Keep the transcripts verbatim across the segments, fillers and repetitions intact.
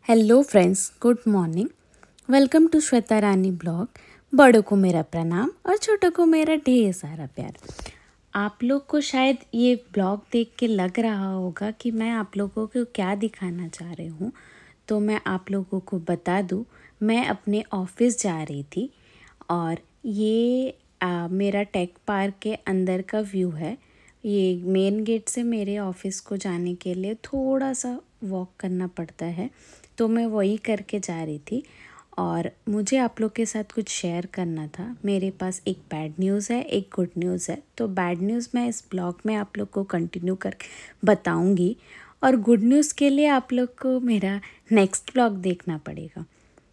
Hello friends, good morning. Welcome to Shweta Rani blog. बड़ों को मेरा प्रणाम और छोटों को मेरा ढेर सारा प्यार। आप लोग को शायद ये ब्लॉग देख के लग रहा होगा कि मैं आप लोगों को क्या दिखाना चाह रही हूँ, तो मैं आप लोगों को बता दूँ, मैं अपने ऑफिस जा रही थी और ये आ, मेरा टेक पार्क के अंदर का व्यू है। ये मेन गेट से मेरे ऑफिस को जाने के लिए थोड़ा सा वॉक करना पड़ता है, तो मैं वही करके जा रही थी और मुझे आप लोग के साथ कुछ शेयर करना था। मेरे पास एक बैड न्यूज़ है, एक गुड न्यूज़ है। तो बैड न्यूज़ मैं इस ब्लॉग में आप लोग को कंटिन्यू करके बताऊंगी और गुड न्यूज़ के लिए आप लोग को मेरा नेक्स्ट ब्लॉग देखना पड़ेगा।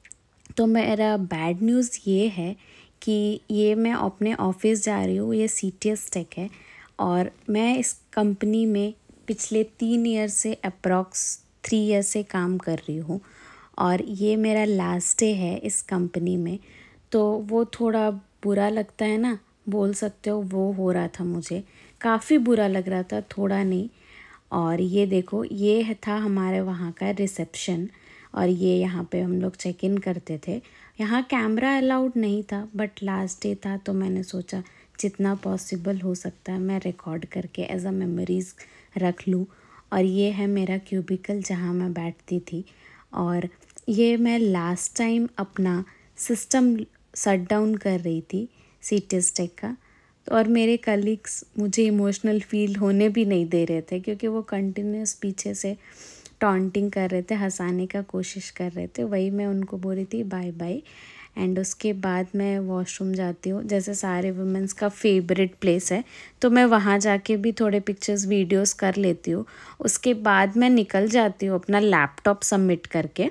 तो मेरा बैड न्यूज़ ये है कि ये मैं अपने ऑफिस जा रही हूँ। ये सी टी एस टेक है और मैं इस कंपनी में पिछले तीन ईयर से अप्रॉक्स थ्री ईयर से काम कर रही हूँ और ये मेरा लास्ट डे है इस कंपनी में। तो वो थोड़ा बुरा लगता है ना, बोल सकते हो, वो हो रहा था। मुझे काफ़ी बुरा लग रहा था, थोड़ा नहीं। और ये देखो, ये था हमारे वहाँ का रिसेप्शन और ये यहाँ पे हम लोग चेक इन करते थे। यहाँ कैमरा अलाउड नहीं था, बट लास्ट डे था तो मैंने सोचा जितना पॉसिबल हो सकता है मैं रिकॉर्ड करके एज अ मेमोरीज़ रख लूँ। और ये है मेरा क्यूबिकल जहाँ मैं बैठती थी और ये मैं लास्ट टाइम अपना सिस्टम शट डाउन कर रही थी सी टी एस टेक का। और मेरे कलीग्स मुझे इमोशनल फील होने भी नहीं दे रहे थे क्योंकि वो कंटिन्यूस पीछे से टॉन्टिंग कर रहे थे, हंसाने का कोशिश कर रहे थे। वही मैं उनको बोल रही थी बाय बाय। एंड उसके बाद मैं वॉशरूम जाती हूँ, जैसे सारे वुमेंस का फेवरेट प्लेस है, तो मैं वहाँ जाके भी थोड़े पिक्चर्स वीडियोस कर लेती हूँ। उसके बाद मैं निकल जाती हूँ अपना लैपटॉप सबमिट करके,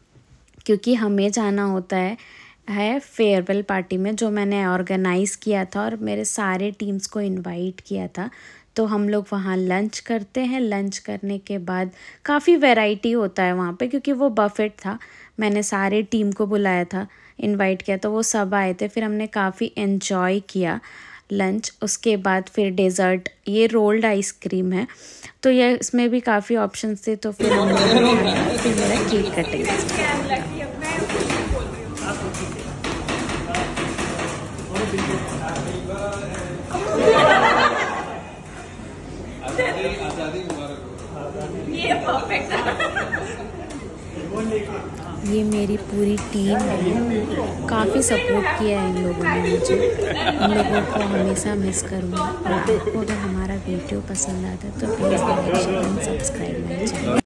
क्योंकि हमें जाना होता है है फेयरवेल पार्टी में जो मैंने ऑर्गेनाइज़ किया था और मेरे सारे टीम्स को इनवाइट किया था। तो हम लोग वहाँ लंच करते हैं। लंच करने के बाद काफ़ी वैरायटी होता है वहाँ पे, क्योंकि वो बफेट था। मैंने सारे टीम को बुलाया था, इनवाइट किया, तो वो सब आए थे। फिर हमने काफ़ी एंजॉय किया लंच। उसके बाद फिर डेज़र्ट, ये रोल्ड आइसक्रीम है, तो ये इसमें भी काफ़ी ऑप्शंस थे। तो फिर हम लोगों ने खाया, फिर मेरा केक कटिंग। ये ये मेरी पूरी टीम है, काफ़ी सपोर्ट किया है इन लोगों ने मुझे। इन लोगों को हमेशा मिस करूँगा। और आपको अगर हमारा वीडियो पसंद आता है तो please like share and subscribe my channel.